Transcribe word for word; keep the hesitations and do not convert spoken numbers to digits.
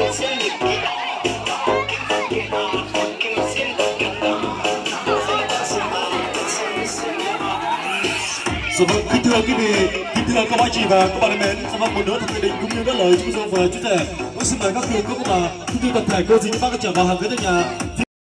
Dạ vâng, kính thưa quý vị, kính thưa các bác chị và các bạn thân mến, dạ vâng, một nữa thì Định cũng như các lời chúc mừng và chú rể, xin mời các thầy cô các bà, kính thưa toàn thể cô dì các bác trở vào hàng ghế tại nhà.